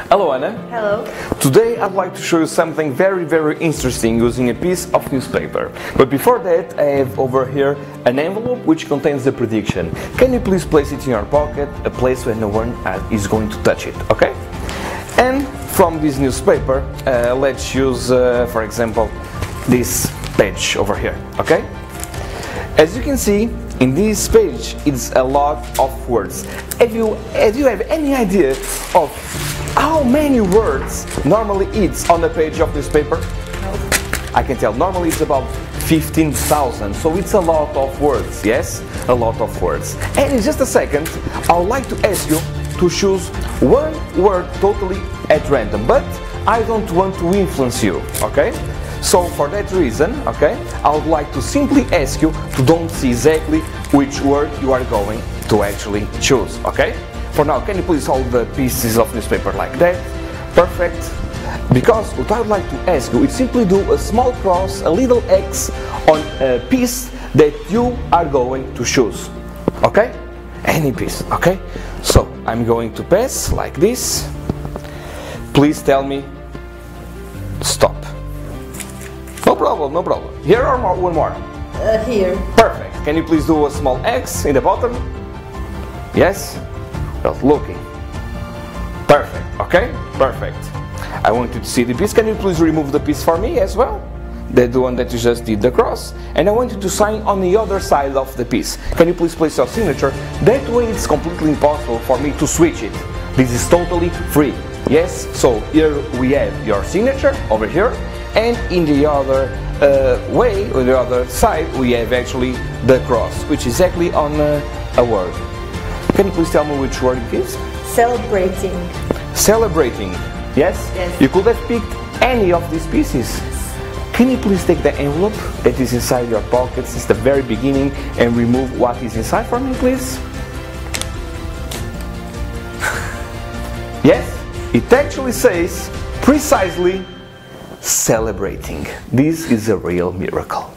Hello Anna. Hello. Today I'd like to show you something very interesting using a piece of newspaper. But before that I have over here an envelope which contains the prediction. Can you please place it in your pocket, a place where no one is going to touch it, okay? And from this newspaper, let's use for example this page over here, okay? As you can see, in this page it's a lot of words. Do you have any idea of how many words normally it's on a page of newspaper? No. I can tell, normally it's about 15,000, so it's a lot of words, yes? A lot of words. And in just a second, I would like to ask you to choose one word totally at random, but I don't want to influence you, okay? So for that reason, okay, I would like to simply ask you to don't see exactly which word you are going to actually choose, okay? For now, can you please hold the pieces of newspaper like that? Perfect. Because what I would like to ask you is simply do a small cross, a little X on a piece that you are going to choose, okay? Any piece, okay? So I'm going to pass like this. Please tell me stop. No problem, no problem. Here or more, one more? Here. Perfect. Can you please do a small X in the bottom? Yes? Well, looking. Perfect, okay? Perfect. I want you to see the piece. Can you please remove the piece for me as well? The one that you just did the cross. And I want you to sign on the other side of the piece. Can you please place your signature? That way it's completely impossible for me to switch it. This is totally free. Yes? So here we have your signature over here. And in the other way, on the other side, we have actually the cross, which is exactly on a word. Can you please tell me which word it is? Celebrating. Celebrating. Yes? Yes. You could have picked any of these pieces. Can you please take the envelope that is inside your pocket since the very beginning and remove what is inside for me, please? Yes? It actually says precisely celebrating. This is a real miracle.